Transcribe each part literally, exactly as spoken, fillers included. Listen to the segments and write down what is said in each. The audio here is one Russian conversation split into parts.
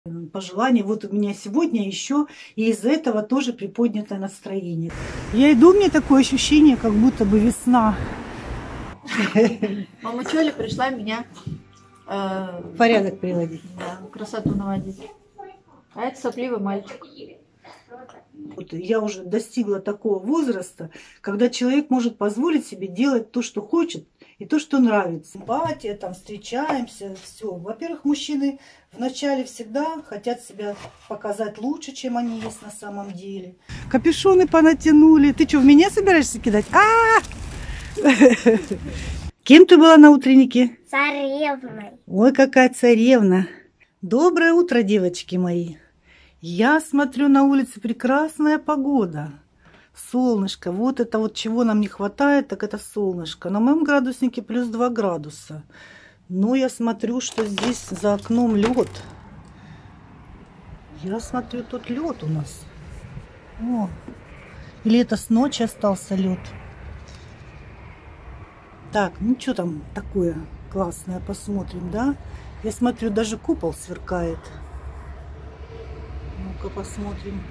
Пожелания. Вот у меня сегодня еще и из-за этого тоже приподнятое настроение. Я иду, мне такое ощущение, как будто бы весна. Мама Чоля пришла меня э, порядок приводить. Да, красоту наводить. А это сопливый мальчик. Вот я уже достигла такого возраста, когда человек может позволить себе делать то, что хочет, и то, что нравится. Симпатия, там встречаемся, все. Во-первых, мужчины вначале всегда хотят себя показать лучше, чем они есть на самом деле. Капюшоны понатянули. Ты что, в меня собираешься кидать? А! Кем ты была на утреннике? Царевной. Ой, какая царевна. Доброе утро, девочки мои. Я смотрю, на улице прекрасная погода. Солнышко. Вот это вот чего нам не хватает, так это солнышко. На моем градуснике плюс два градуса. Но я смотрю, что здесь за окном лед. Я смотрю, тут лед у нас. О. Или это с ночи остался лед. Так, ну что там такое классное, посмотрим, да? Я смотрю, даже купол сверкает. Ну-ка посмотрим.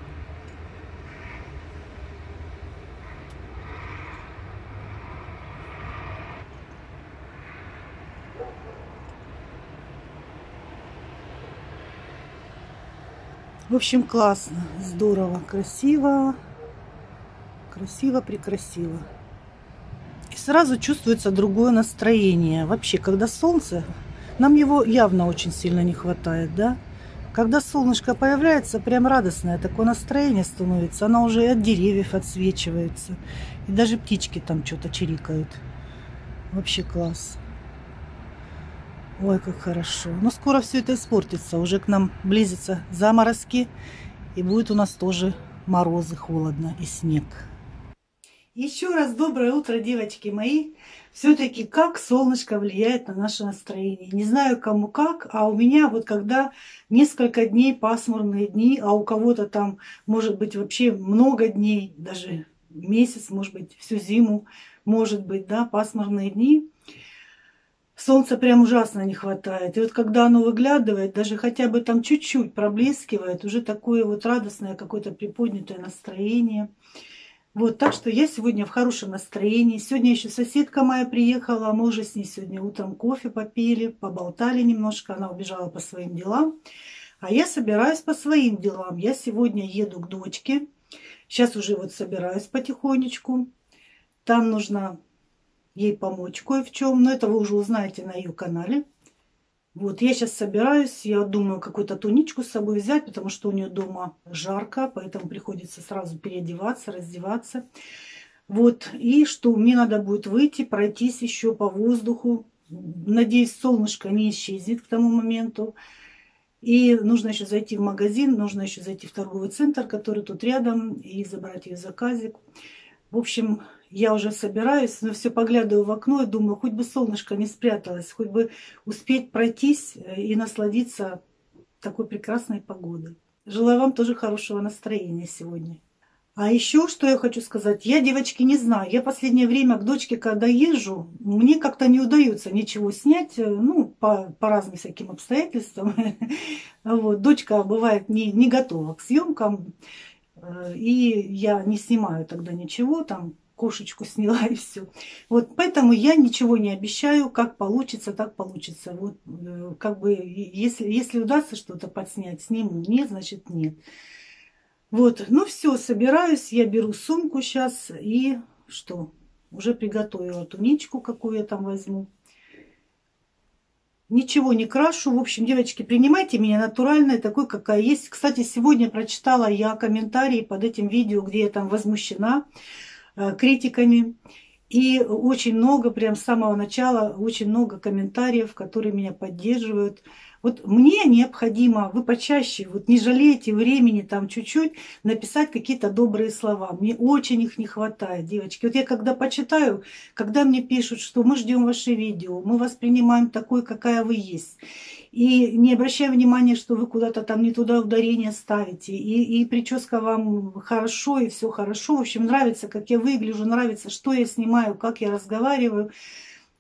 В общем, классно, здорово, красиво, красиво, прекрасиво. И сразу чувствуется другое настроение. Вообще, когда солнце, нам его явно очень сильно не хватает, да? Когда солнышко появляется, прям радостное такое настроение становится. Оно уже и от деревьев отсвечивается. И даже птички там что-то чирикают. Вообще класс. Ой, как хорошо. Но скоро все это испортится. Уже к нам близятся заморозки. И будет у нас тоже морозы, холодно и снег. Еще раз доброе утро, девочки мои. Все-таки как солнышко влияет на наше настроение. Не знаю, кому как, а у меня вот когда несколько дней, пасмурные дни, а у кого-то там может быть вообще много дней, даже месяц, может быть, всю зиму, может быть, да, пасмурные дни. Солнца прям ужасно не хватает. И вот когда оно выглядывает, даже хотя бы там чуть-чуть проблескивает, уже такое вот радостное какое-то приподнятое настроение. Вот, так что я сегодня в хорошем настроении. Сегодня еще соседка моя приехала, мы уже с ней сегодня утром кофе попили, поболтали немножко. Она убежала по своим делам, а я собираюсь по своим делам. Я сегодня еду к дочке. Сейчас уже вот собираюсь потихонечку. Там нужно ей помочь кое в чем, но это вы уже узнаете на ее канале. Вот, я сейчас собираюсь, я думаю, какую-то туничку с собой взять, потому что у нее дома жарко, поэтому приходится сразу переодеваться, раздеваться. Вот, и что мне надо будет выйти, пройтись еще по воздуху. Надеюсь, солнышко не исчезнет к тому моменту. И нужно еще зайти в магазин, нужно еще зайти в торговый центр, который тут рядом, и забрать ее заказик. В общем, я уже собираюсь, но все поглядываю в окно и думаю, хоть бы солнышко не спряталось, хоть бы успеть пройтись и насладиться такой прекрасной погодой. Желаю вам тоже хорошего настроения сегодня. А еще, что я хочу сказать, я, девочки, не знаю, я последнее время к дочке, когда езжу, мне как-то не удается ничего снять, ну, по, по разным всяким обстоятельствам. Вот, дочка бывает не, не готова к съемкам, и я не снимаю тогда ничего, там кошечку сняла и все. Вот поэтому я ничего не обещаю, как получится, так получится. Вот как бы если, если удастся что-то подснять, сниму, нет, значит нет. Вот, ну все, собираюсь, я беру сумку сейчас и что, уже приготовила туничку, какую я там возьму. Ничего не крашу. В общем, девочки, принимайте меня натуральной, такой, какая есть. Кстати, сегодня прочитала я комментарии под этим видео, где я там возмущена э, критиками. И очень много, прям с самого начала, очень много комментариев, которые меня поддерживают. Вот мне необходимо, вы почаще, вот не жалейте времени там чуть-чуть написать какие-то добрые слова. Мне очень их не хватает, девочки. Вот я когда почитаю, когда мне пишут, что мы ждем ваши видео, мы вас принимаем такой, какая вы есть. И не обращая внимания, что вы куда-то там не туда ударение ставите. И, и прическа вам хорошо, и все хорошо. В общем, нравится, как я выгляжу, нравится, что я снимаю, как я разговариваю.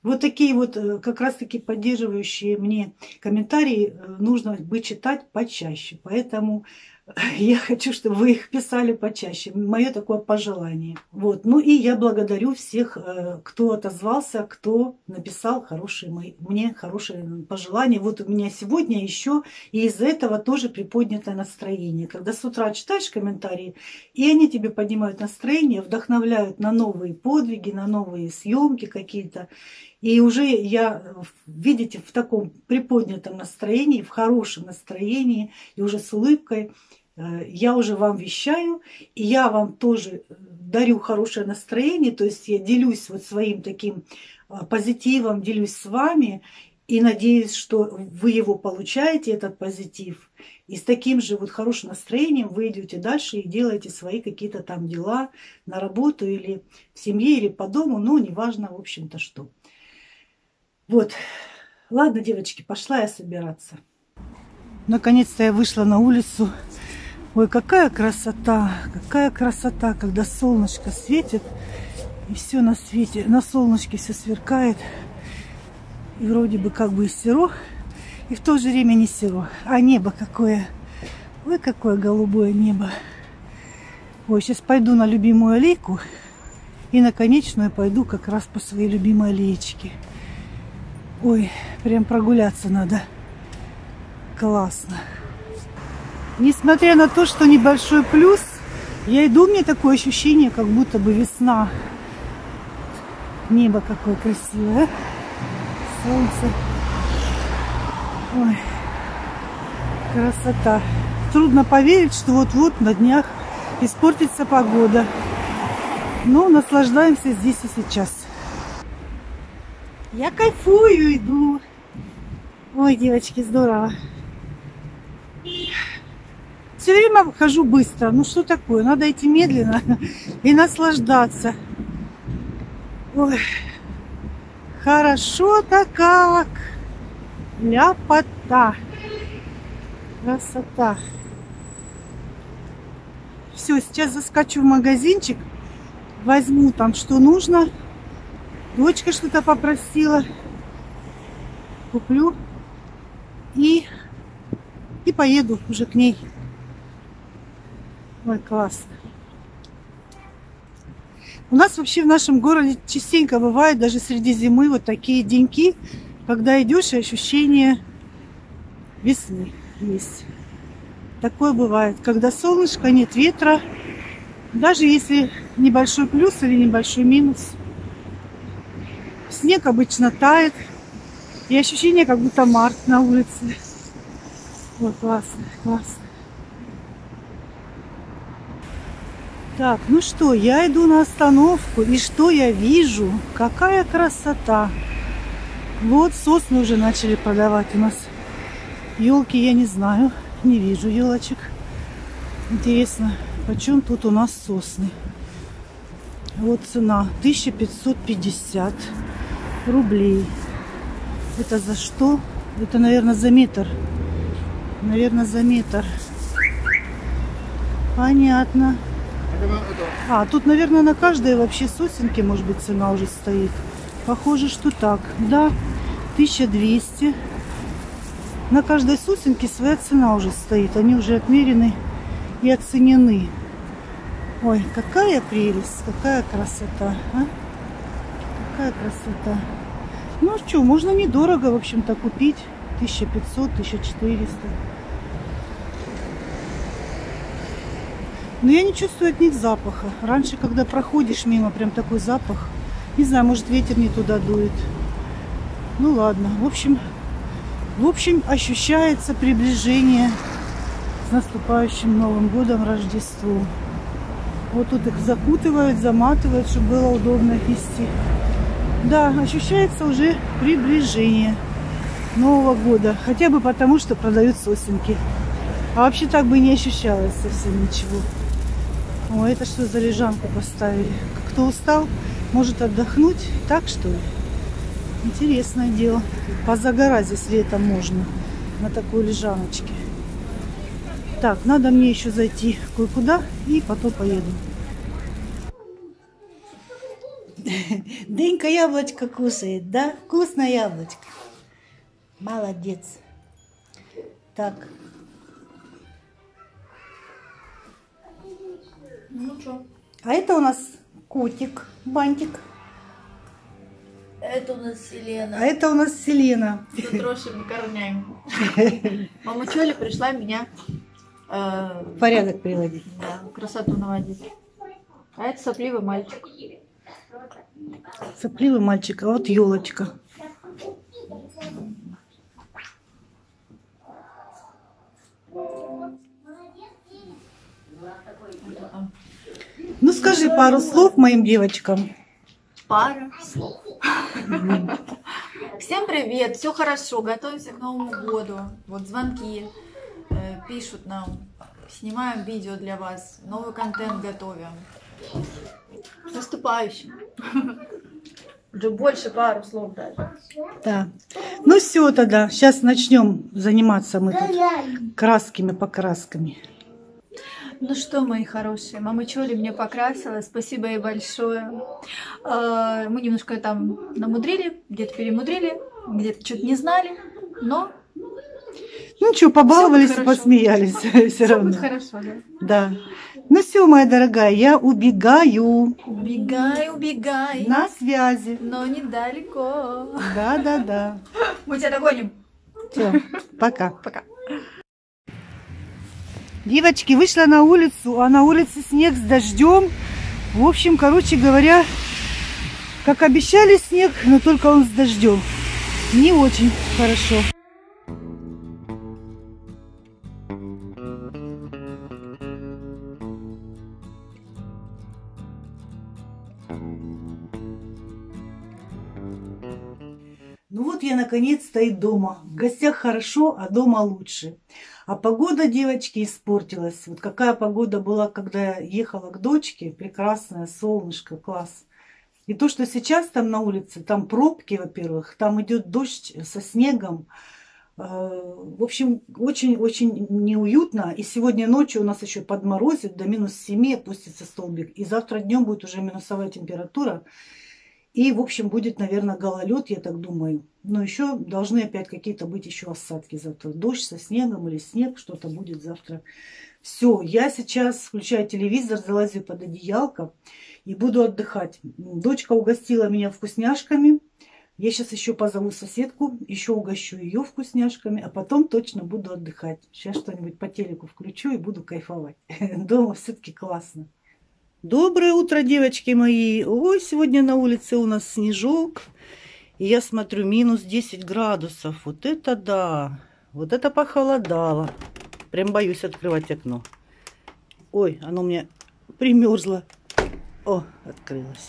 Вот такие вот как раз-таки поддерживающие мне комментарии нужно бы читать почаще. Поэтому я хочу, чтобы вы их писали почаще. Мое такое пожелание. Вот. Ну и я благодарю всех, кто отозвался, кто написал хорошие мои, мне хорошие пожелания. Вот у меня сегодня еще и из-за этого тоже приподнятое настроение. Когда с утра читаешь комментарии, и они тебе поднимают настроение, вдохновляют на новые подвиги, на новые съемки какие-то. И уже я, видите, в таком приподнятом настроении, в хорошем настроении, и уже с улыбкой я уже вам вещаю, и я вам тоже дарю хорошее настроение, то есть я делюсь вот своим таким позитивом, делюсь с вами, и надеюсь, что вы его получаете, этот позитив, и с таким же вот хорошим настроением вы идете дальше и делаете свои какие-то там дела на работу или в семье, или по дому, но неважно, в общем-то, что. Вот. Ладно, девочки, пошла я собираться. Наконец-то я вышла на улицу. Ой, какая красота, какая красота, когда солнышко светит, и все на свете, на солнышке все сверкает. И вроде бы как бы и серо, и в то же время не серо. А небо какое, ой, какое голубое небо. Ой, сейчас пойду на любимую аллейку, и на конечную пойду как раз по своей любимой аллеечке. Ой, прям прогуляться надо. Классно. Несмотря на то, что небольшой плюс, я иду, мне такое ощущение, как будто бы весна. Небо какое красивое. Солнце. Ой, красота. Трудно поверить, что вот-вот на днях испортится погода. Но наслаждаемся здесь и сейчас. Я кайфую, иду. Ой, девочки, здорово. Все время хожу быстро. Ну что такое? Надо идти медленно и наслаждаться. Ой, хорошо-то как. Ляпота. Красота. Все, сейчас заскочу в магазинчик. Возьму там, что нужно. Дочка что-то попросила. Куплю. И, и поеду уже к ней. Ой, классно. У нас вообще в нашем городе частенько бывает, даже среди зимы, вот такие деньки, когда идешь, и ощущение весны есть. Такое бывает, когда солнышко, нет ветра, даже если небольшой плюс или небольшой минус. Снег обычно тает, и ощущение, как будто март на улице. Вот, классно, классно. Так, ну что, я иду на остановку, и что я вижу? Какая красота! Вот сосны уже начали продавать у нас. Елки я не знаю, не вижу елочек. Интересно, почем тут у нас сосны? Вот цена тысяча пятьсот пятьдесят рублей. Это за что? Это, наверное, за метр. Наверное, за метр. Понятно. А, тут, наверное, на каждой вообще сосенке, может быть, цена уже стоит. Похоже, что так. Да, тысяча двести. На каждой сосенке своя цена уже стоит. Они уже отмерены и оценены. Ой, какая прелесть, какая красота, а? Какая красота. Ну что, можно недорого, в общем-то, купить. тысяча пятьсот, тысяча четыреста. Но я не чувствую от них запаха. Раньше, когда проходишь мимо, прям такой запах. Не знаю, может, ветер не туда дует. Ну ладно. В общем, в общем, ощущается приближение с наступающим Новым годом, Рождеством. Вот тут их закутывают, заматывают, чтобы было удобно их нести. Да, ощущается уже приближение Нового года. Хотя бы потому, что продают сосенки. А вообще так бы и не ощущалось совсем ничего. О, это что за лежанку поставили? Кто устал, может отдохнуть. Так, что ли? Интересное дело. Позагорать здесь летом можно на такой лежаночке. Так, надо мне еще зайти кое-куда и потом поеду. Денька яблочко кушает, да? Вкусное яблочко. Молодец. Так. Ну что? А это у нас котик, бантик. Это у нас Селена. А это у нас Селена. С отросшими корнями. Мама Чоля пришла меня э, В порядок приводить. да, красоту наводить. А это сопливый мальчик. Сопливый мальчик, а вот елочка. Ну скажи пару слов моим девочкам. Пара слов. Всем привет, все хорошо, готовимся к Новому году. Вот звонки э, пишут нам, снимаем видео для вас, новый контент готовим. С наступающим. Уже больше пару слов даже. Да. Ну все тогда, сейчас начнем заниматься мы тут краскими покрасками. Ну что, мои хорошие, мама Чоли мне покрасила, спасибо ей большое. Э, Мы немножко там намудрили, где-то перемудрили, где-то что-то не знали, но Ну что, побаловались и Всё будет посмеялись все все равно. будет хорошо, да? Да. Ну все, моя дорогая, я убегаю. Убегай, убегай, На связи. но недалеко. Да, да, да. Мы тебя догоним. Все, пока. Пока. Девочки, вышла на улицу, а на улице снег с дождем. В общем, короче говоря, как обещали снег, но только он с дождем. Не очень хорошо. Ну вот я наконец-то и дома. В гостях хорошо, а дома лучше. А погода, девочки, испортилась. Вот какая погода была, когда я ехала к дочке. Прекрасное солнышко, класс. И то, что сейчас там на улице, там пробки, во-первых, там идет дождь со снегом. В общем, очень-очень неуютно. И сегодня ночью у нас еще подморозит, до минус семи опустится столбик. И завтра днем будет уже минусовая температура. И, в общем, будет, наверное, гололед, я так думаю. Но еще должны опять какие-то быть еще осадки завтра. Дождь со снегом или снег, что-то будет завтра. Все, я сейчас включаю телевизор, залазю под одеялко и буду отдыхать. Дочка угостила меня вкусняшками. Я сейчас еще позову соседку, еще угощу ее вкусняшками, а потом точно буду отдыхать. Сейчас что-нибудь по телеку включу и буду кайфовать. Дома все-таки классно. Доброе утро, девочки мои. Ой, сегодня на улице у нас снежок. И я смотрю, минус десять градусов. Вот это да. Вот это похолодало. Прям боюсь открывать окно. Ой, оно мне примерзло. О, открылось.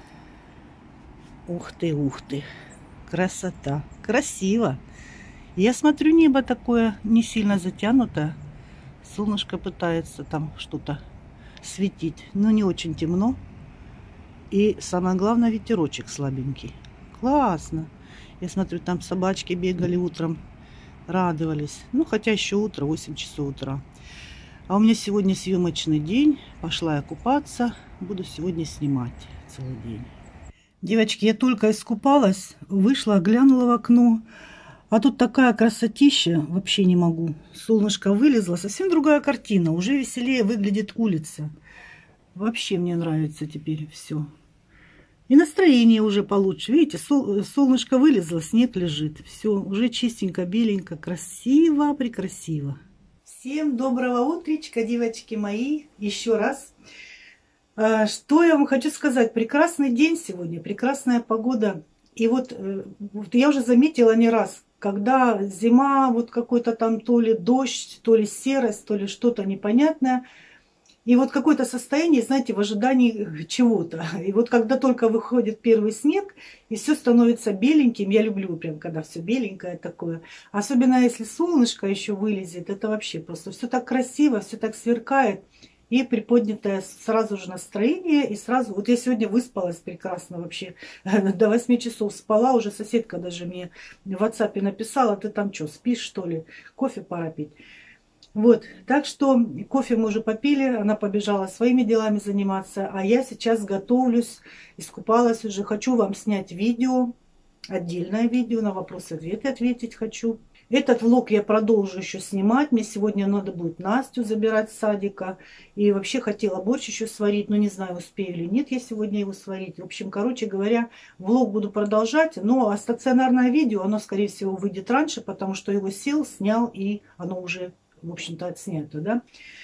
Ух ты, ух ты. Красота. Красиво. Я смотрю, небо такое не сильно затянуто. Солнышко пытается там что-то светить, но не очень темно. И самое главное, ветерочек слабенький. Классно. Я смотрю, там собачки бегали утром, радовались. Ну, хотя еще утро, восемь часов утра. А у меня сегодня съемочный день. Пошла я купаться. Буду сегодня снимать целый день. Девочки, я только искупалась, вышла, глянула в окно. А тут такая красотища, вообще не могу. Солнышко вылезло, совсем другая картина. Уже веселее выглядит улица. Вообще мне нравится теперь все. И настроение уже получше. Видите, сол, солнышко вылезло, снег лежит. Все, уже чистенько, беленько, красиво, прекрасиво. Всем доброго утречка, девочки мои. Еще раз. Что я вам хочу сказать? Прекрасный день сегодня, прекрасная погода. И вот, вот я уже заметила не раз, когда зима, вот какой-то там то ли дождь, то ли серость, то ли что-то непонятное. И вот какое-то состояние, знаете, в ожидании чего-то. И вот когда только выходит первый снег, и все становится беленьким, я люблю прям, когда все беленькое такое. Особенно если солнышко еще вылезет, это вообще просто все так красиво, все так сверкает. И приподнятое сразу же настроение, и сразу... Вот я сегодня выспалась прекрасно вообще. До восьми часов спала, уже соседка даже мне в WhatsApp написала: ты там что, спишь что ли? Кофе пора пить. Вот, так что кофе мы уже попили, она побежала своими делами заниматься, а я сейчас готовлюсь, искупалась уже, хочу вам снять видео, отдельное видео, на вопросы-ответы ответить хочу. Этот влог я продолжу еще снимать. Мне сегодня надо будет Настю забирать с садика. И вообще хотела борщ еще сварить, но не знаю, успею или нет я сегодня его сварить. В общем, короче говоря, влог буду продолжать. Но а стационарное видео, оно, скорее всего, выйдет раньше, потому что его сел, снял, и оно уже, в общем-то, отснято, да.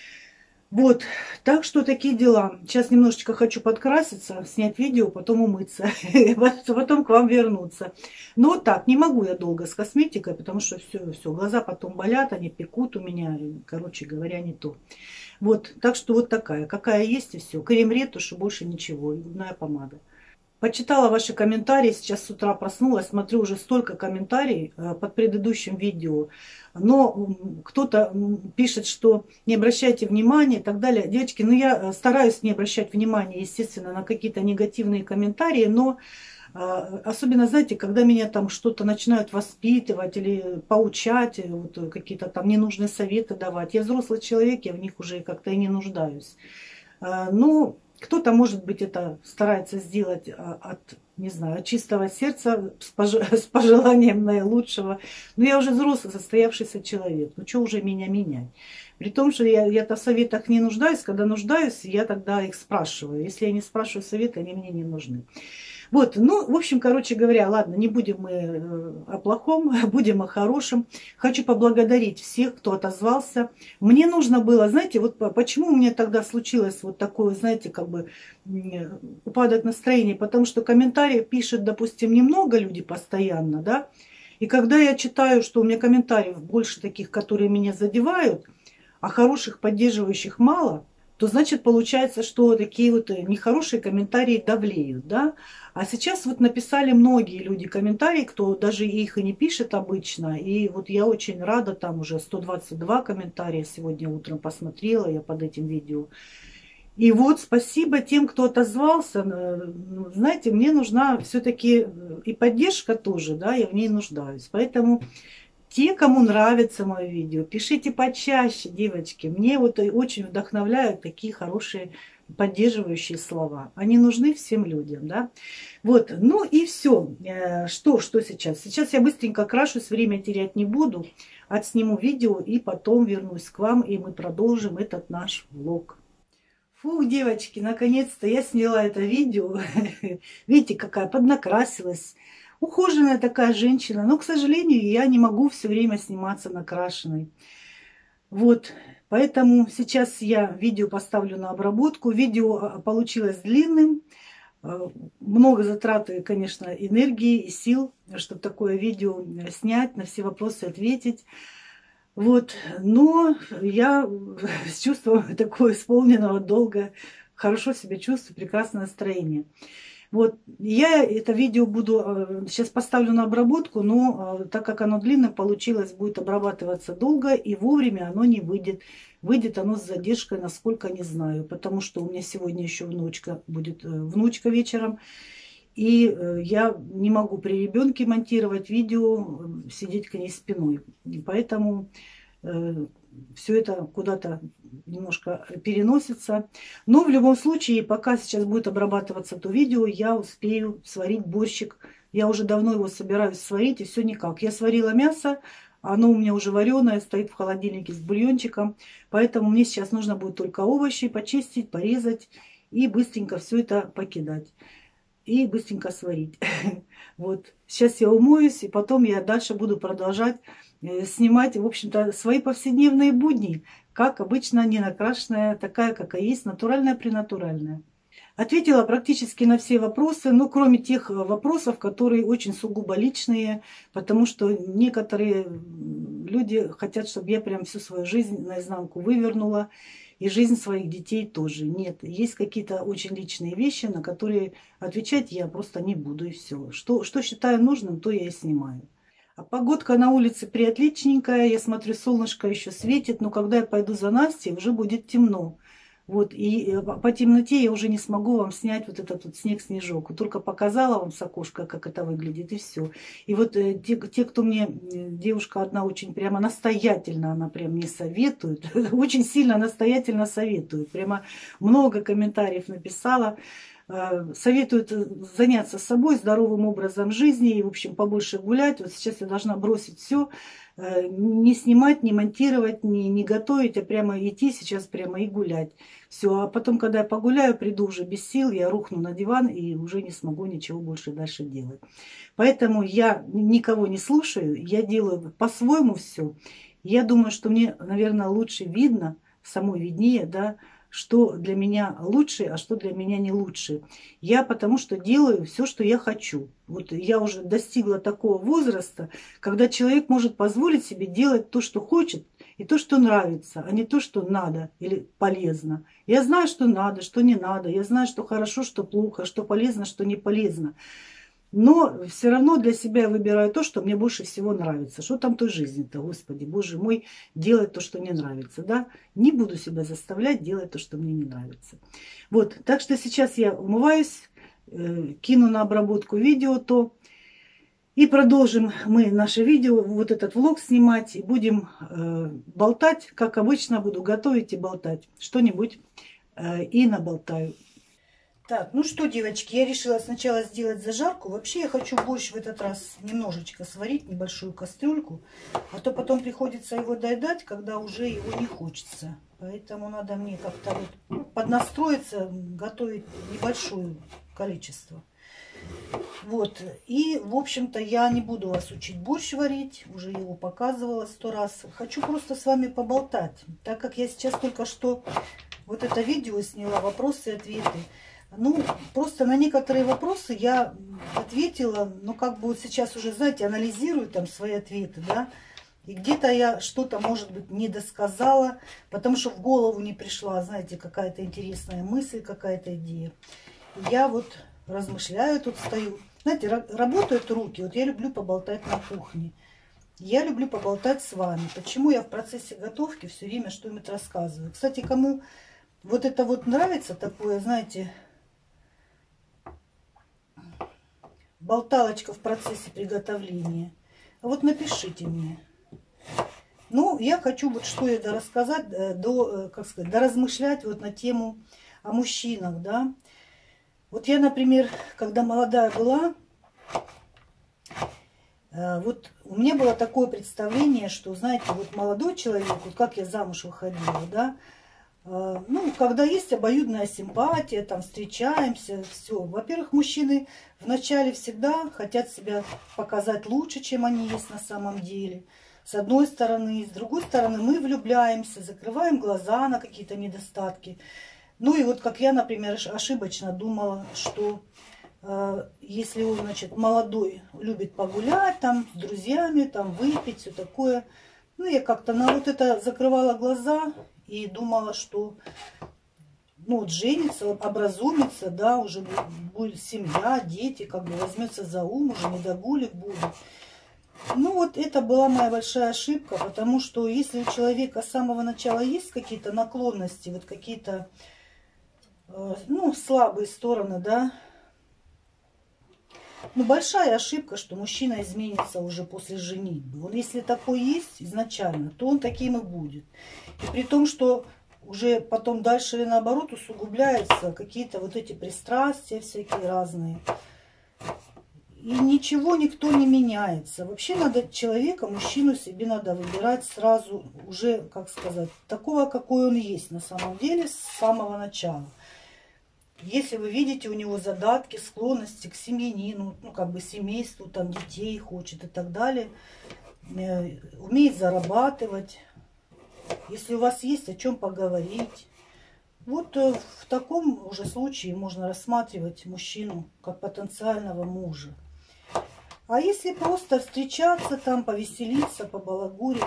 Вот, так что такие дела. Сейчас немножечко хочу подкраситься, снять видео, потом умыться, потом к вам вернуться. Но так, не могу я долго с косметикой, потому что все, все, глаза потом болят, они пекут у меня, короче говоря, не то. Вот, так что вот такая, какая есть и все. Крем, ретушь и больше ничего, и губная помада. Почитала ваши комментарии, сейчас с утра проснулась, смотрю уже столько комментариев под предыдущим видео. Но кто-то пишет, что не обращайте внимания и так далее. Девочки, ну я стараюсь не обращать внимания, естественно, на какие-то негативные комментарии, но особенно, знаете, когда меня там что-то начинают воспитывать или поучать, вот, какие-то там ненужные советы давать. Я взрослый человек, я в них уже как-то и не нуждаюсь. Ну, кто-то, может быть, это старается сделать от, не знаю, от чистого сердца, с пожеланием наилучшего. Но я уже взрослый, состоявшийся человек. Ну, что уже меня менять? При том, что я, я-то в советах не нуждаюсь. Когда нуждаюсь, я тогда их спрашиваю. Если я не спрашиваю советы, они мне не нужны. Вот, ну, в общем, короче говоря, ладно, не будем мы о плохом, будем о хорошем. Хочу поблагодарить всех, кто отозвался. Мне нужно было, знаете, вот почему у меня тогда случилось вот такое, знаете, как бы упадок настроения, потому что комментарии пишут, допустим, немного люди постоянно, да, и когда я читаю, что у меня комментариев больше таких, которые меня задевают, а хороших, поддерживающих мало, то значит получается, что такие вот нехорошие комментарии давлеют, да. А сейчас вот написали многие люди комментарии, кто даже их и не пишет обычно. И вот я очень рада, там уже сто двадцать два комментария сегодня утром посмотрела я под этим видео. И вот спасибо тем, кто отозвался. Знаете, мне нужна все-таки и поддержка тоже, да, я в ней нуждаюсь. Поэтому те, кому нравится мое видео, пишите почаще, девочки. Мне вот очень вдохновляют такие хорошие поддерживающие слова. Они нужны всем людям, да. Вот, ну и все. Что, что сейчас? Сейчас я быстренько крашусь, время терять не буду. Отсниму видео и потом вернусь к вам, и мы продолжим этот наш влог. Фух, девочки, наконец-то я сняла это видео. Видите, какая поднакрасилась. Ухоженная такая женщина. Но, к сожалению, я не могу все время сниматься накрашенной. Вот. Поэтому сейчас я видео поставлю на обработку. Видео получилось длинным. Много затраты, конечно, энергии и сил, чтобы такое видео снять, на все вопросы ответить. Вот. Но я с чувством такого исполненного долга хорошо себя чувствую, прекрасное настроение. Вот, я это видео буду, сейчас поставлю на обработку, но так как оно длинное получилось, будет обрабатываться долго и вовремя оно не выйдет. Выйдет оно с задержкой, насколько не знаю, потому что у меня сегодня еще внучка будет, внучка вечером. И я не могу при ребенке монтировать видео, сидеть к ней спиной. Поэтому все это куда-то немножко переносится. Но в любом случае, пока сейчас будет обрабатываться то видео, я успею сварить борщик. Я уже давно его собираюсь сварить, и все никак. Я сварила мясо, оно у меня уже вареное, стоит в холодильнике с бульончиком. Поэтому мне сейчас нужно будет только овощи почистить, порезать и быстренько все это покидать. И быстренько сварить. Вот. Сейчас я умоюсь, и потом я дальше буду продолжать снимать, в общем-то, свои повседневные будни, как обычно, не накрашенная, такая, какая есть, натуральная-пренатуральная. Ответила практически на все вопросы, ну, кроме тех вопросов, которые очень сугубо личные, потому что некоторые люди хотят, чтобы я прям всю свою жизнь наизнанку вывернула, и жизнь своих детей тоже. Нет, есть какие-то очень личные вещи, на которые отвечать я просто не буду, и все. Что, что считаю нужным, то я и снимаю. А погодка на улице приотличненькая, я смотрю, солнышко еще светит, но когда я пойду за Настей, уже будет темно. Вот, и по темноте я уже не смогу вам снять вот этот вот снег-снежок. Вот только показала вам с окошка, как это выглядит, и все. И вот те, те, кто мне, девушка одна очень прямо настоятельно, она прям мне советует, очень сильно настоятельно советует. Прямо много комментариев написала. Советует заняться собой, здоровым образом жизни и, в общем, побольше гулять. Вот сейчас я должна бросить все, не снимать, не монтировать, не, не готовить, а прямо идти сейчас прямо и гулять. Все, а потом, когда я погуляю, приду уже без сил, я рухну на диван и уже не смогу ничего больше дальше делать. Поэтому я никого не слушаю, я делаю по-своему все. Я думаю, что мне, наверное, лучше видно, самой виднее, да, что для меня лучше, а что для меня не лучше. Я потому что делаю все, что я хочу. Вот я уже достигла такого возраста, когда человек может позволить себе делать то, что хочет, и то, что нравится, а не то, что надо или полезно. Я знаю, что надо, что не надо. Я знаю, что хорошо, что плохо, что полезно, что не полезно. Но все равно для себя я выбираю то, что мне больше всего нравится. Что там той жизни-то, Господи, Боже мой, делать то, что мне нравится, да? Не буду себя заставлять делать то, что мне не нравится. Вот, так что сейчас я умываюсь, э, кину на обработку видео то, и продолжим мы наше видео, вот этот влог снимать, и будем э, болтать, как обычно буду готовить и болтать. Что-нибудь э, и наболтаю. Так, ну что, девочки, я решила сначала сделать зажарку. Вообще я хочу борщ в этот раз немножечко сварить, небольшую кастрюльку. А то потом приходится его доедать, когда уже его не хочется. Поэтому надо мне как-то вот поднастроиться, готовить небольшое количество. Вот, и, в общем-то, я не буду вас учить борщ варить. Уже его показывала сто раз. Хочу просто с вами поболтать. Так как я сейчас только что вот это видео сняла, вопросы и ответы. Ну, просто на некоторые вопросы я ответила, ну, как бы вот сейчас уже, знаете, анализирую там свои ответы, да, и где-то я что-то, может быть, не досказала, потому что в голову не пришла, знаете, какая-то интересная мысль, какая-то идея. И я вот размышляю, тут стою. Знаете, работают руки, вот я люблю поболтать на кухне. Я люблю поболтать с вами. Почему я в процессе готовки все время что-нибудь рассказываю. Кстати, кому вот это вот нравится такое, знаете, болталочка в процессе приготовления, вот напишите мне. Ну, я хочу вот что это рассказать, до, как сказать, доразмышлять вот на тему о мужчинах, да. Вот я, например, когда молодая была, вот у меня было такое представление, что, знаете, вот молодой человек, вот как я замуж выходила, да, ну, когда есть обоюдная симпатия, там встречаемся, все. Во-первых, мужчины вначале всегда хотят себя показать лучше, чем они есть на самом деле. С одной стороны, с другой стороны, мы влюбляемся, закрываем глаза на какие-то недостатки. Ну и вот как я, например, ошибочно думала, что э, если он, значит, молодой, любит погулять там с друзьями, там выпить, все такое. Ну, я как-то на вот это закрывала глаза и думала, что, ну, вот женится, образумится, да, уже будет семья, дети, как бы возьмется за ум, уже не догулик будет. Ну, вот это была моя большая ошибка, потому что если у человека с самого начала есть какие-то наклонности, вот какие-то, э, ну, слабые стороны, да, ну, большая ошибка, что мужчина изменится уже после женитьбы. Он, если такой есть изначально, то он таким и будет. И при том, что уже потом дальше или наоборот усугубляются какие-то вот эти пристрастия всякие разные. И ничего, никто не меняется. Вообще надо человека, мужчину себе надо выбирать сразу уже, как сказать, такого, какой он есть на самом деле с самого начала. Если вы видите у него задатки, склонности к семьянину, ну, как бы семейству, там, детей хочет и так далее, э, умеет зарабатывать, если у вас есть о чем поговорить, вот э, в таком уже случае можно рассматривать мужчину как потенциального мужа. А если просто встречаться там, повеселиться, побалагурить,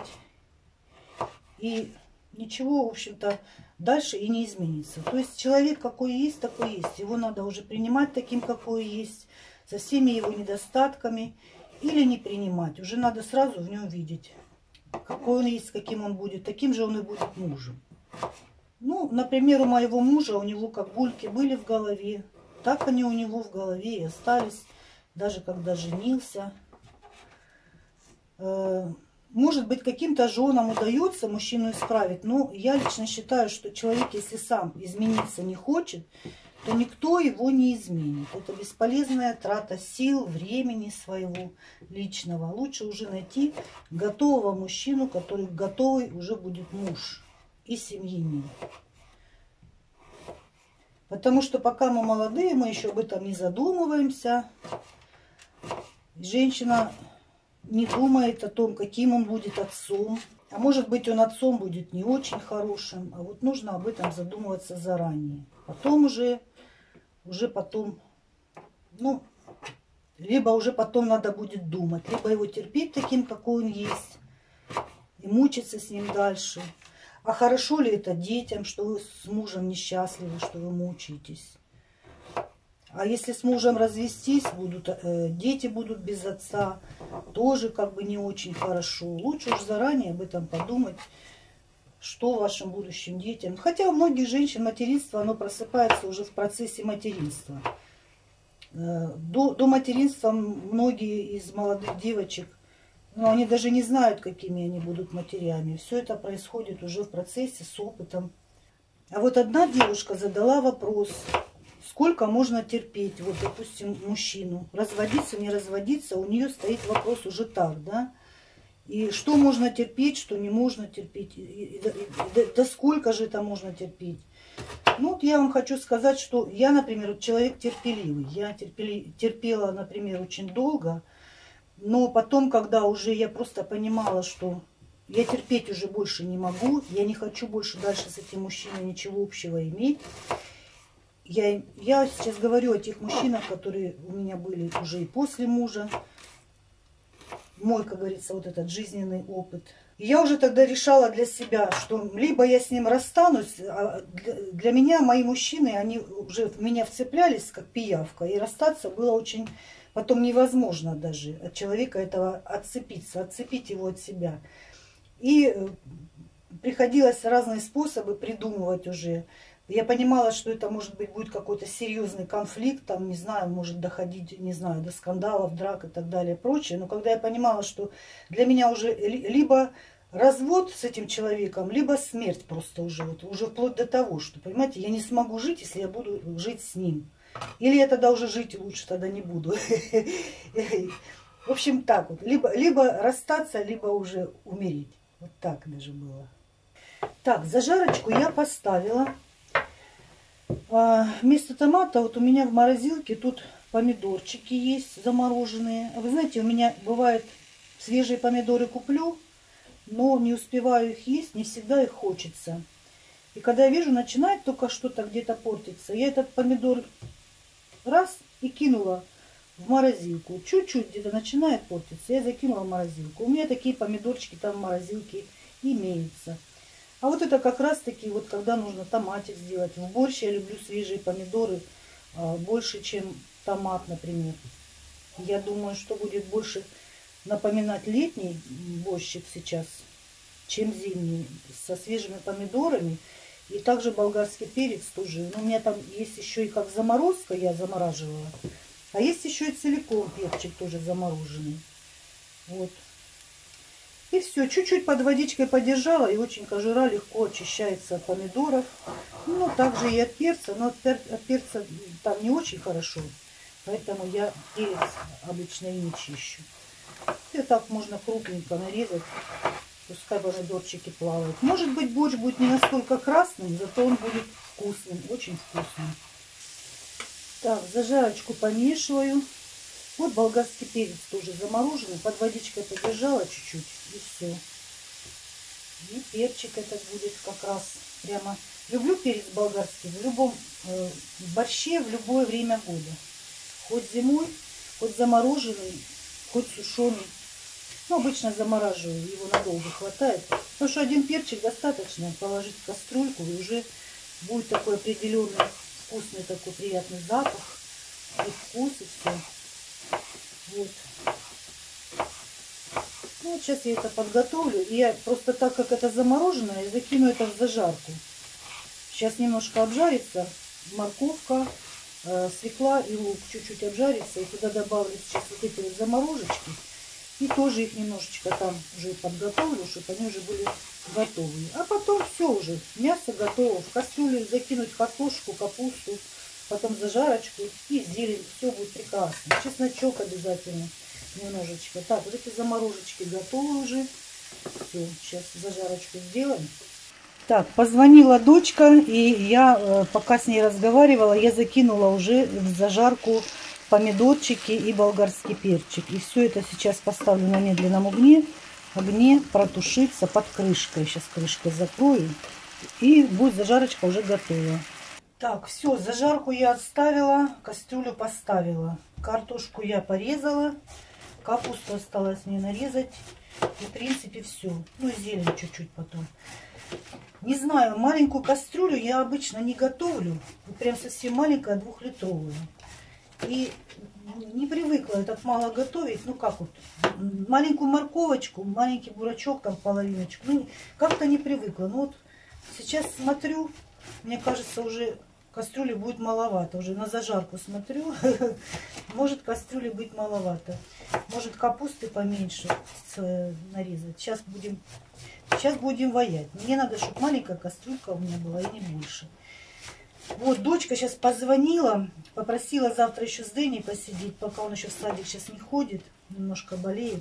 и ничего, в общем-то, дальше и не изменится. То есть человек какой есть, такой есть. Его надо уже принимать таким, какой есть, со всеми его недостатками, или не принимать. Уже надо сразу в нем видеть, какой он есть, каким он будет. Таким же он и будет мужем. Ну, например, у моего мужа, у него как бульки были в голове, так они у него в голове и остались, даже когда женился. Может быть, каким-то женам удается мужчину исправить, но я лично считаю, что человек, если сам измениться не хочет, то никто его не изменит. Это бесполезная трата сил, времени своего личного. Лучше уже найти готового мужчину, который готовый уже будет муж и семьянин. Потому что пока мы молодые, мы еще об этом не задумываемся. Женщина не думает о том, каким он будет отцом. А может быть, он отцом будет не очень хорошим. А вот нужно об этом задумываться заранее. Потом уже, уже потом, ну, либо уже потом надо будет думать. Либо его терпеть таким, какой он есть. И мучиться с ним дальше. А хорошо ли это детям, что вы с мужем несчастливы, что вы мучаетесь? А если с мужем развестись, будут, э, дети будут без отца, тоже как бы не очень хорошо. Лучше уж заранее об этом подумать, что вашим будущим детям. Хотя у многих женщин материнство, оно просыпается уже в процессе материнства. Э, до, до материнства многие из молодых девочек, ну, они даже не знают, какими они будут матерями. Все это происходит уже в процессе с опытом. А вот одна девушка задала вопрос: сколько можно терпеть, вот, допустим, мужчину? Разводиться, не разводиться, у нее стоит вопрос уже так, да? И что можно терпеть, что не можно терпеть? И, и, и, да, да сколько же это можно терпеть? Ну, вот я вам хочу сказать, что я, например, человек терпеливый. Я терпели, терпела, например, очень долго. Но потом, когда уже я просто понимала, что я терпеть уже больше не могу, я не хочу больше дальше с этим мужчиной ничего общего иметь. Я, я сейчас говорю о тех мужчинах, которые у меня были уже и после мужа. Мой, как говорится, вот этот жизненный опыт. И я уже тогда решала для себя, что либо я с ним расстанусь, а для, для меня мои мужчины, они уже в меня вцеплялись, как пиявка, и расстаться было очень потом невозможно даже от человека этого отцепиться, отцепить его от себя. И приходилось разные способы придумывать уже. Я понимала, что это, может быть, будет какой-то серьезный конфликт, там, не знаю, может доходить, не знаю, до скандалов, драк и так далее, и прочее. Но когда я понимала, что для меня уже либо развод с этим человеком, либо смерть просто уже, вот, уже вплоть до того, что, понимаете, я не смогу жить, если я буду жить с ним. Или я тогда уже жить лучше тогда не буду. В общем, так вот. Либо, либо расстаться, либо уже умереть. Вот так даже было. Так, зажарочку я поставила. А, вместо томата вот у меня в морозилке тут помидорчики есть замороженные. Вы знаете, у меня бывает свежие помидоры куплю, но не успеваю их есть, не всегда их хочется. И когда я вижу, начинает только что-то где-то портиться, я этот помидор раз и кинула в морозилку. Чуть-чуть где-то начинает портиться, я закинула в морозилку. У меня такие помидорчики там в морозилке имеются. А вот это как раз таки, вот когда нужно томатик сделать. В борщ я люблю свежие помидоры а, больше, чем томат, например. Я думаю, что будет больше напоминать летний борщик сейчас, чем зимний. Со свежими помидорами. И также болгарский перец тоже. Но у меня там есть еще и как заморозка, я замораживала. А есть еще и целиком перчик тоже замороженный. Вот. И все, чуть-чуть под водичкой подержала, и очень кожура легко очищается от помидоров. Ну, также и от перца, но от, пер, от перца там не очень хорошо. Поэтому я перец обычно и не чищу. И так можно крупненько нарезать. Пускай помидорчики плавают. Может быть, борщ будет не настолько красным, зато он будет вкусным, очень вкусным. Так, зажарочку помешиваю. Вот болгарский перец тоже замороженный. Под водичкой подержала чуть-чуть, и все. И перчик этот будет как раз прямо. Люблю перец болгарский в любом э, борще в любое время года. Хоть зимой, хоть замороженный, хоть сушеный. Ну, обычно замораживаю, его надолго хватает. Потому что один перчик достаточно положить в кастрюльку, и уже будет такой определенный вкусный, такой приятный запах и вкус, и все. Вот. Ну, вот сейчас я это подготовлю. И я просто так как это замороженное, закину это в зажарку. Сейчас немножко обжарится морковка, э, свекла и лук. Чуть-чуть обжарится. И туда добавлю сейчас вот эти вот заморожечки. И тоже их немножечко там уже подготовлю, чтобы они уже были готовые. А потом все уже. Мясо готово. В кастрюлю закинуть картошку, капусту, потом зажарочку и зелень. Все будет прекрасно. Чесночок обязательно немножечко. Так, вот эти заморожечки готовы уже. Все, сейчас зажарочку сделаем. Так, позвонила дочка, и я, э, пока с ней разговаривала, я закинула уже в зажарку помидорчики и болгарский перчик. И все это сейчас поставлю на медленном огне, огне протушиться под крышкой. Сейчас крышкой закрою, и будет зажарочка уже готова. Так, все, зажарку я отставила, кастрюлю поставила. Картошку я порезала, капусту осталось мне нарезать. И, в принципе, все. Ну, и зелень чуть-чуть потом. Не знаю, маленькую кастрюлю я обычно не готовлю. Вот прям совсем маленькая, двухлитровая. И не привыкла я так мало готовить. Ну, как вот, маленькую морковочку, маленький бурачок, там половиночку. Ну, как-то не привыкла. Ну, вот сейчас смотрю, мне кажется, уже кастрюли будет маловато. Уже на зажарку смотрю. Может, кастрюли быть маловато. Может, капусты поменьше нарезать. Сейчас будем, сейчас будем ваять. Мне надо, чтобы маленькая кастрюлька у меня была и не больше. Вот, дочка сейчас позвонила. Попросила завтра еще с Дэней посидеть, пока он еще в садик сейчас не ходит. Немножко болеет.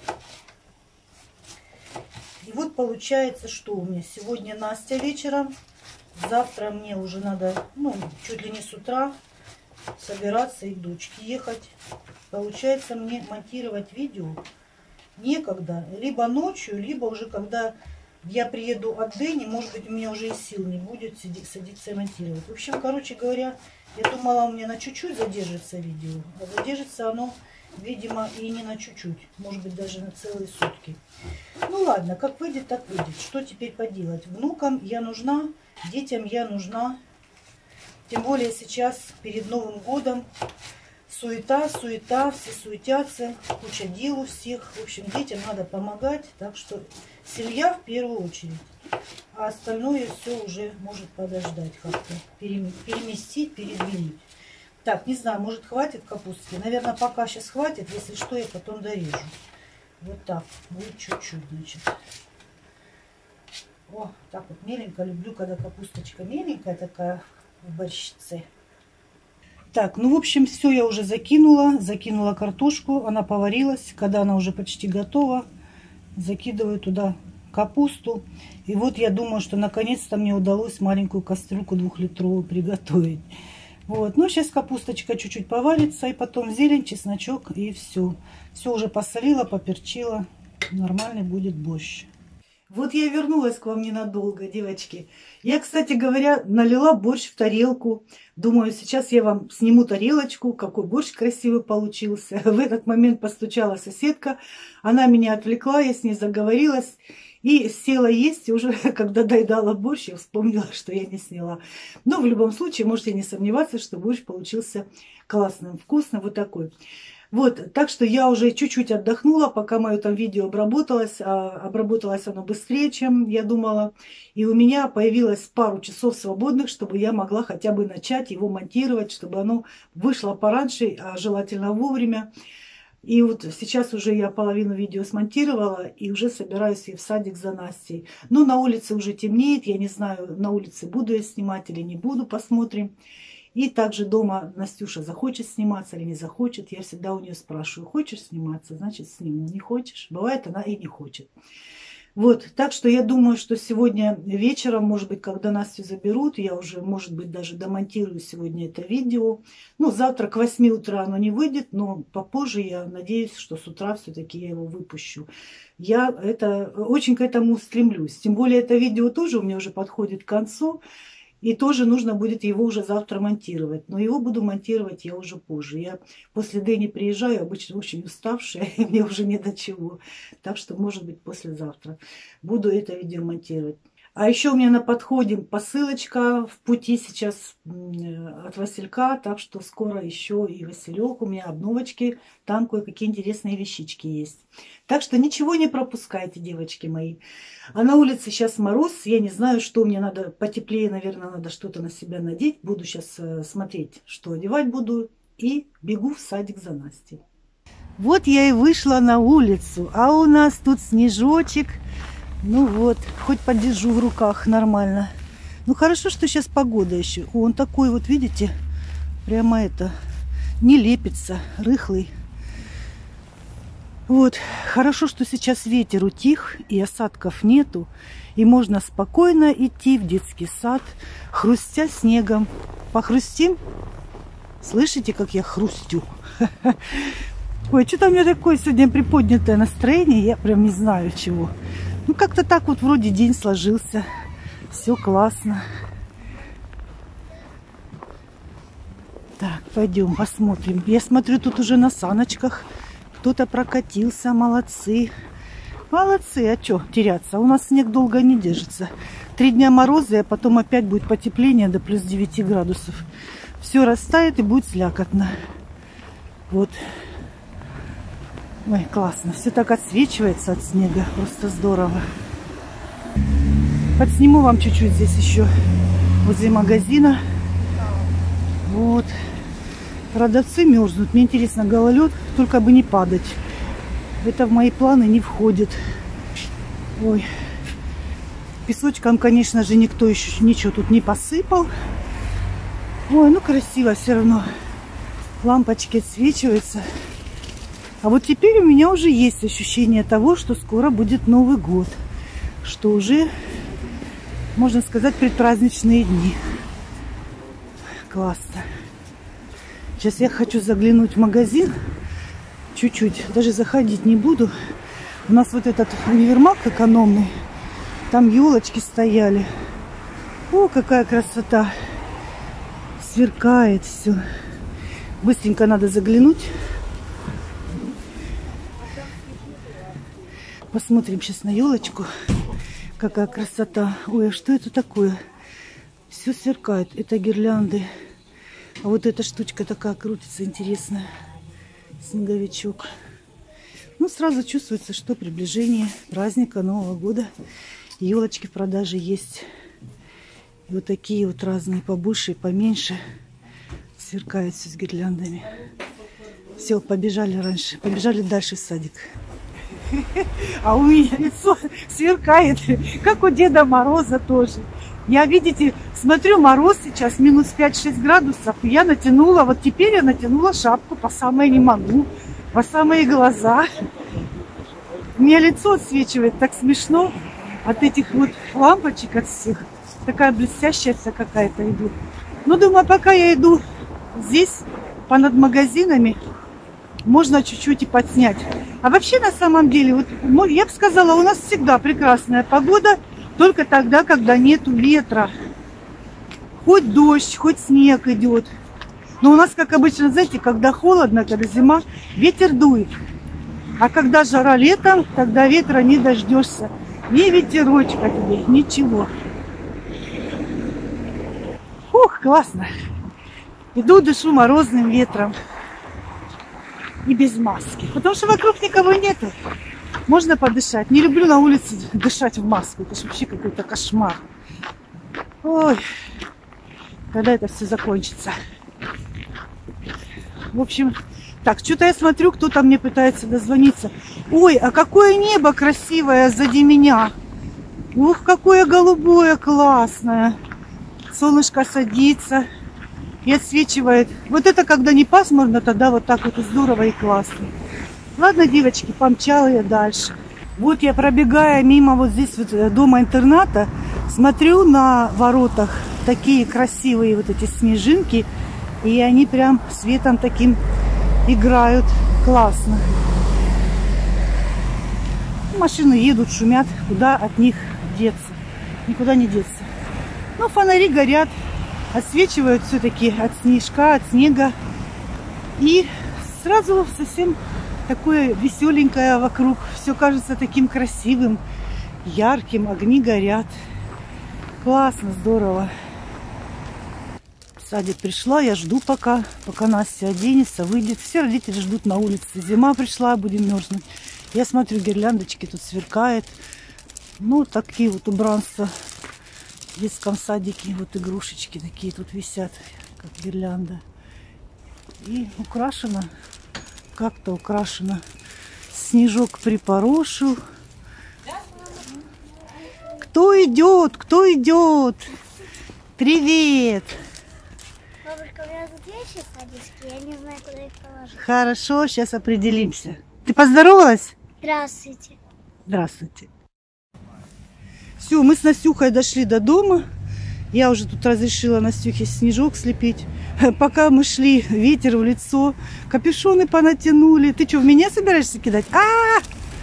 И вот получается, что у меня сегодня Настя вечером. Завтра мне уже надо, ну, чуть ли не с утра собираться и к дочке ехать. Получается, мне монтировать видео некогда. Либо ночью, либо уже когда я приеду от Дэни, может быть, у меня уже и сил не будет сидеть, садиться и монтировать. В общем, короче говоря, я думала, у меня на чуть-чуть задержится видео. А задержится оно, видимо, и не на чуть-чуть. Может быть, даже на целые сутки. Ну ладно, как выйдет, так выйдет. Что теперь поделать? Внукам я нужна, детям я нужна. Тем более сейчас, перед Новым годом, суета, суета, все суетятся, куча дел у всех. В общем, детям надо помогать, так что семья в первую очередь. А остальное все уже может подождать как-то, переместить, передвинуть. Так, не знаю, может хватит капустки? Наверное, пока сейчас хватит, если что, я потом дорежу. Вот так, будет чуть-чуть, значит. О, так вот меленько, люблю, когда капусточка меленькая такая в борщице. Так, ну, в общем, все я уже закинула. Закинула картошку, она поварилась. Когда она уже почти готова, закидываю туда капусту. И вот я думаю, что наконец-то мне удалось маленькую кастрюльку двухлитровую приготовить. Вот, ну, сейчас капусточка чуть-чуть поварится, и потом зелень, чесночок, и все. Все уже посолила, поперчила. Нормальный будет борщ. Вот я вернулась к вам ненадолго, девочки. Я, кстати говоря, налила борщ в тарелку. Думаю, сейчас я вам сниму тарелочку, какой борщ красивый получился. В этот момент постучала соседка. Она меня отвлекла, я с ней заговорилась. И села есть, и уже когда доедала борщ, я вспомнила, что я не сняла. Но в любом случае, можете не сомневаться, что борщ получился классным, вкусным, вот такой. Вот, так что я уже чуть-чуть отдохнула, пока мое там видео обработалось. А обработалось оно быстрее, чем я думала. И у меня появилось пару часов свободных, чтобы я могла хотя бы начать его монтировать, чтобы оно вышло пораньше, а желательно вовремя. И вот сейчас уже я половину видео смонтировала и уже собираюсь и в садик за Настей. Но на улице уже темнеет, я не знаю, на улице буду я снимать или не буду, посмотрим. И также дома Настюша захочет сниматься или не захочет. Я всегда у нее спрашиваю, хочешь сниматься, значит сниму, не хочешь. Бывает, она и не хочет. Вот, так что я думаю, что сегодня вечером, может быть, когда Настю заберут, я уже, может быть, даже домонтирую сегодня это видео. Ну, завтра к восьми утра оно не выйдет, но попозже я надеюсь, что с утра все-таки я его выпущу. Я это, очень к этому стремлюсь. Тем более это видео тоже у меня уже подходит к концу. И тоже нужно будет его уже завтра монтировать. Но его буду монтировать я уже позже. Я после Дэни приезжаю, обычно очень уставшая, и мне уже не до чего. Так что, может быть, послезавтра буду это видео монтировать. А еще у меня на подходе посылочка в пути сейчас от Василька, так что скоро еще и Василек, у меня обновочки, там кое-какие интересные вещички есть. Так что ничего не пропускайте, девочки мои. А на улице сейчас мороз, я не знаю, что мне надо, потеплее, наверное, надо что-то на себя надеть. Буду сейчас смотреть, что одевать буду, и бегу в садик за Настей. Вот я и вышла на улицу, а у нас тут снежочек. Ну вот, хоть подержу в руках нормально. Ну хорошо, что сейчас погода еще. Он такой вот, видите, прямо это, не лепится, рыхлый. Вот, хорошо, что сейчас ветер утих и осадков нету. И можно спокойно идти в детский сад, хрустя снегом. Похрустим? Слышите, как я хрустю? Ой, что-то у меня такое сегодня приподнятое настроение, я прям не знаю чего. Ну, как-то так вот вроде день сложился. Все классно. Так, пойдем посмотрим. Я смотрю, тут уже на саночках кто-то прокатился. Молодцы. Молодцы. А что теряться? У нас снег долго не держится. Три дня мороза, а потом опять будет потепление до плюс девяти градусов. Все растает и будет слякотно. Вот. Ой, классно. Все так отсвечивается от снега. Просто здорово. Подсниму вам чуть-чуть здесь еще возле магазина. Вот. Продавцы мерзнут. Мне интересно, гололед, только бы не падать. Это в мои планы не входит. Ой. Песочком, конечно же, никто еще ничего тут не посыпал. Ой, ну красиво все равно. Лампочки отсвечиваются. А вот теперь у меня уже есть ощущение того, что скоро будет Новый год. Что уже, можно сказать, предпраздничные дни. Классно. Сейчас я хочу заглянуть в магазин. Чуть-чуть. Даже заходить не буду. У нас вот этот универмаг экономный. Там елочки стояли. О, какая красота. Сверкает все. Быстренько надо заглянуть. Посмотрим сейчас на елочку. Какая красота. Ой, а что это такое? Все сверкает. Это гирлянды. А вот эта штучка такая крутится, интересная. Снеговичок. Ну, сразу чувствуется, что приближение праздника Нового года. Елочки в продаже есть. И вот такие вот разные, побольше и поменьше. Сверкают все с гирляндами. Все, побежали раньше. Побежали дальше в садик. А у меня лицо сверкает, как у Деда Мороза тоже. Я, видите, смотрю, мороз сейчас, минус пять-шесть градусов. И я натянула, вот теперь я натянула шапку по самое не могу, по самые глаза. У меня лицо отсвечивает, так смешно от этих вот лампочек, от всех. Такая блестящая вся какая-то иду. Ну, думаю, пока я иду здесь, понад магазинами, можно чуть-чуть и подснять. А вообще, на самом деле, вот, я бы сказала, у нас всегда прекрасная погода, только тогда, когда нету ветра. Хоть дождь, хоть снег идет. Но у нас, как обычно, знаете, когда холодно, когда зима, ветер дует. А когда жара летом, тогда ветра не дождешься. Ни ветерочка тебе, ничего. Ух, классно. Иду, дышу морозным ветром. И без маски. Потому что вокруг никого нету. Можно подышать. Не люблю на улице дышать в маску. Это же вообще какой-то кошмар. Ой. Когда это все закончится? В общем, так, что-то я смотрю, кто-то мне пытается дозвониться. Ой, а какое небо красивое сзади меня. Ух, какое голубое, классное. Солнышко садится и отсвечивает. Вот это когда не пасмурно, тогда вот так вот здорово и классно. Ладно, девочки, помчала я дальше. Вот я, пробегая мимо вот здесь вот дома-интерната, смотрю на воротах такие красивые вот эти снежинки. И они прям светом таким играют. Классно. Машины едут, шумят. Куда от них деться? Никуда не деться. Но фонари горят. Отсвечивают все-таки от снежка, от снега. И сразу совсем такое веселенькое вокруг. Все кажется таким красивым, ярким. Огни горят. Классно, здорово. В садик пришла, я жду пока, пока Настя оденется, выйдет. Все родители ждут на улице. Зима пришла, будем мерзнуть. Я смотрю, гирляндочки тут сверкают. Ну, такие вот убранства в детском садике. Вот игрушечки такие тут висят, как гирлянда. И украшено, как-то украшено. Снежок припорошил. Кто идет? Кто идет? Привет! Бабушка, у меня тут вещи садистские, я не знаю, куда их положить. Хорошо, сейчас определимся. Ты поздоровалась? Здравствуйте. Здравствуйте. Все, мы с Настюхой дошли до дома. Я уже тут разрешила Настюхе снежок слепить. Пока мы шли, ветер в лицо, капюшоны понатянули. Ты что, в меня собираешься кидать? А!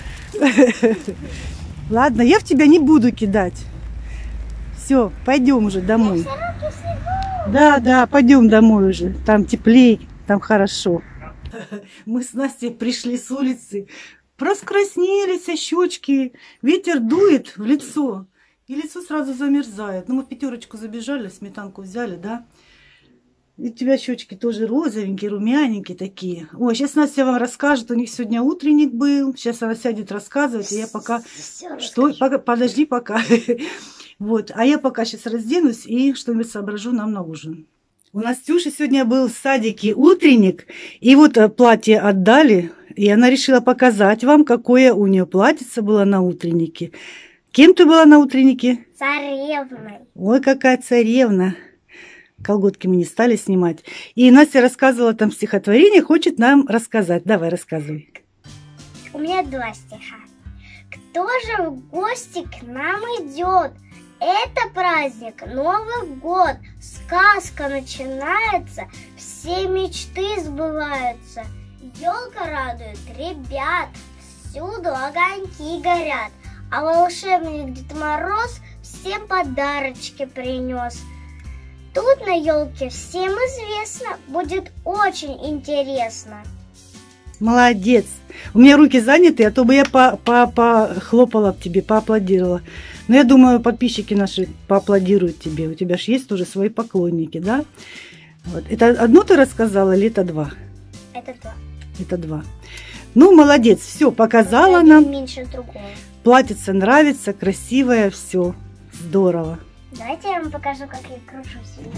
Ладно, я в тебя не буду кидать. Все, пойдем уже домой. Да, да, пойдем домой уже. Там теплей, там хорошо. Мы с Настей пришли с улицы. Раскраснелись щечки. Ветер дует в лицо. И лицо сразу замерзает. Ну, мы в пятерочку забежали, сметанку взяли, да? И у тебя щечки тоже розовенькие, румяненькие такие. Ой, сейчас Настя вам расскажет. У них сегодня утренник был. Сейчас она сядет рассказывать. И я пока... Что? Пока... Подожди пока. Вот. А я пока сейчас разденусь и что-нибудь соображу нам на ужин. У Настюши сегодня был в садике утренник. И вот платье отдали. И она решила показать вам, какое у нее платьице было на утреннике. Кем ты была на утреннике? Царевной. Ой, какая царевна. Колготки мы не стали снимать. И Настя рассказывала там стихотворение, хочет нам рассказать. Давай, рассказывай. У меня два стиха. Кто же в гости к нам идет? Это праздник, Новый год. Сказка начинается, все мечты сбываются. Елка радует ребят, всюду огоньки горят. А волшебник Дед Мороз всем подарочки принес. Тут на елке всем известно, будет очень интересно. Молодец. У меня руки заняты, а то бы я похлопала по тебе, поаплодировала. Но я думаю, подписчики наши поаплодируют тебе. У тебя же есть тоже свои поклонники, да? Вот. Это одно ты рассказала или это два? Это два. Это два. Ну, молодец, все, показала это нам. Меньше другого. Платьице нравится, красивое, все. Здорово. Давайте я вам покажу, как я кручу себе.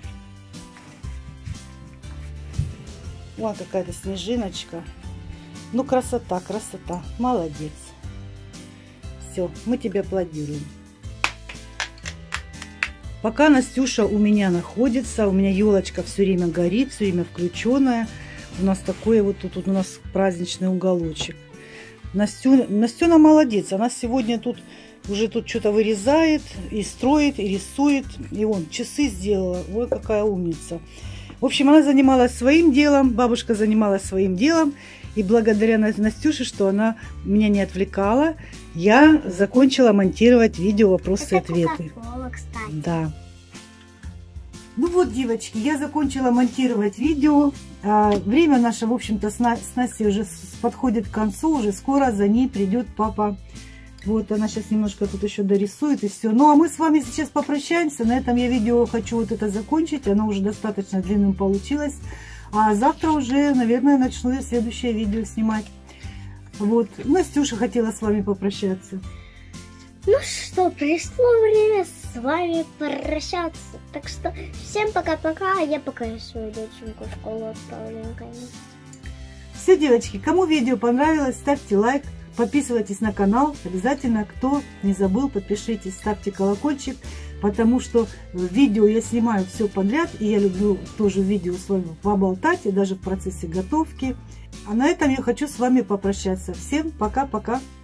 Вот какая-то снежиночка. Ну, красота, красота. Молодец. Все, мы тебе аплодируем. Пока Настюша у меня находится, у меня елочка все время горит, все время включенная. У нас такой вот тут, тут у нас праздничный уголочек. Настю, Настена молодец. Она сегодня тут уже тут что-то вырезает и строит, и рисует. И вон, часы сделала. Ой, какая умница. В общем, она занималась своим делом, бабушка занималась своим делом. И благодаря Настюше, что она меня не отвлекала, я закончила монтировать видео вопросы-ответы. Да. Ну вот, девочки, я закончила монтировать видео. А, время наше, в общем-то, с, на, с Настей уже подходит к концу. Уже скоро за ней придет папа. Вот, она сейчас немножко тут еще дорисует и все. Ну, а мы с вами сейчас попрощаемся. На этом я видео хочу вот это закончить. Оно уже достаточно длинным получилось. А завтра уже, наверное, начну я следующее видео снимать. Вот. Настюша хотела с вами попрощаться. Ну что, пришло время с вами прощаться. Так что всем пока-пока. А я пока свою доченьку в школу отправлю наконец. Все, девочки, кому видео понравилось, ставьте лайк. Подписывайтесь на канал. Обязательно, кто не забыл, подпишитесь, ставьте колокольчик. Потому что видео я снимаю все подряд. И я люблю тоже видео с вами поболтать. И даже в процессе готовки. А на этом я хочу с вами попрощаться. Всем пока-пока.